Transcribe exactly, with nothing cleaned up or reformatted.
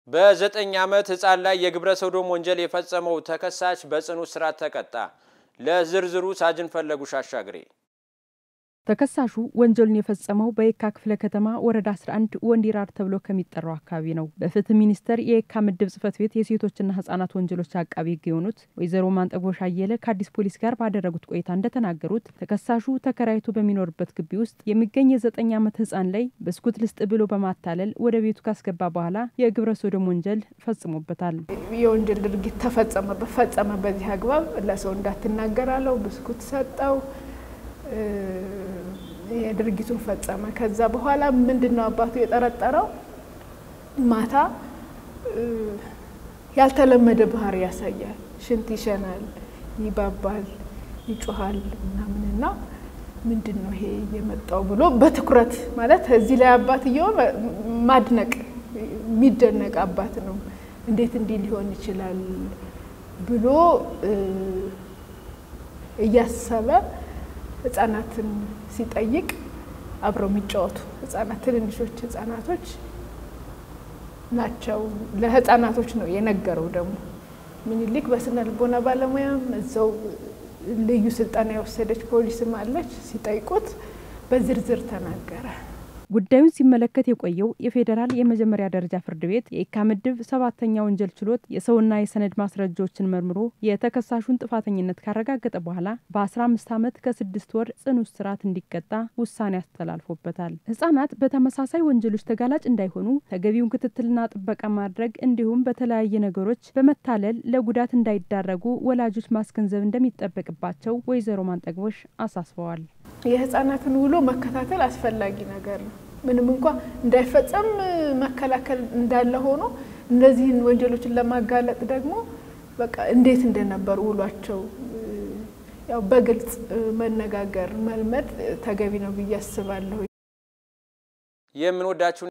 በዘጠኝ ዓመት ህፃን ላይ የግብረ ሰዶም ወንጀል የፈጸመው ተከሳሽ በጽኑ እስራት ተቀጣ። ለዝርዝሩ ሳጅን ፈለጉ ሻሻግሬ። ተከሳሹ ወንጀሉን የፈጸመው በየካ ክፍለ ከተማ ወረዳ አስራ አንድ ወንዲራር ተብሎ ከሚጠራው አካባቢ ነው። በፍትህ ሚኒስቴር የየካ ምድብ ጽፈት ቤት የሴቶችና ህፃናት ወንጀሎች አቃቢ ህግ የሆኑት ወይዘሮ ማንጠግቦሽ አየለ ከአዲስ ፖሊስ ጋር ባደረጉት ቆይታ እንደተናገሩት ተከሳሹ ተከራይቶ በሚኖርበት ግቢ ውስጥ የሚገኝ የዘጠኝ ዓመት ህፃን ላይ በስኩት ልስጥ ብሎ በማታለል ወደ ቤቱ ካስገባ በኋላ የግብረ ሰዶም ወንጀል ፈጽሞበታል። የወንጀል ድርጊት ተፈጸመ በፈጸመ በዚህ አግባብ ለሰው እንዳትናገራለው ብስኩት ሰጠው የድርጊቱን ፈጸመ። ከዛ በኋላ ምንድነው አባቱ የጠረጠረው ማታ ያልተለመደ ባህሪ ያሳያል። ሽንት ይሸናል፣ ይባባል፣ ይጮሃል ምናምንና ምንድነው ይሄ የመጣው ብሎ በትኩረት ማለት እዚህ ላይ አባትየው ማድነቅ የሚደነቅ አባት ነው። እንዴት እንዲህ ሊሆን ይችላል ብሎ እያሰበ ህፃናትን ሲጠይቅ አብረው የሚጫወቱ ህፃናት ትንንሾች ህፃናቶች ናቸው። ለህፃናቶች ነው የነገረው። ደግሞ ምኒልክ በስነ ልቦና ባለሙያም እዛው ልዩ ስልጣን የወሰደች ፖሊስም አለች። ሲጠይቁት በዝርዝር ተናገረ። ጉዳዩን ሲመለከት የቆየው የፌደራል የመጀመሪያ ደረጃ ፍርድ ቤት የየካ ምድብ ሰባተኛ ወንጀል ችሎት የሰውና የሰነድ ማስረጃዎችን መርምሮ የተከሳሹን ጥፋተኝነት ካረጋገጠ በኋላ በ15 ዓመት ከስድስት ወር ጽኑ እስራት እንዲቀጣ ውሳኔ አስተላልፎበታል። ህፃናት በተመሳሳይ ወንጀሎች ተጋላጭ እንዳይሆኑ ተገቢውን ክትትልና ጥበቃ ማድረግ እንዲሁም በተለያየ ነገሮች በመታለል ለጉዳት እንዳይዳረጉ ወላጆች ማስገንዘብ እንደሚጠበቅባቸው ወይዘሮ ማንጠግቦሽ አሳስበዋል። የህፃናትን ውሎ መከታተል አስፈላጊ ነገር ነው። ምንም እንኳን እንዳይፈጸም መከላከል እንዳለ ሆኖ እነዚህን ወንጀሎችን ለማጋለጥ ደግሞ በቃ እንዴት እንደነበር ውሏቸው ያው በግልጽ መነጋገር መልመድ ተገቢ ነው ብዬ አስባለሁ። የምንወዳችሁ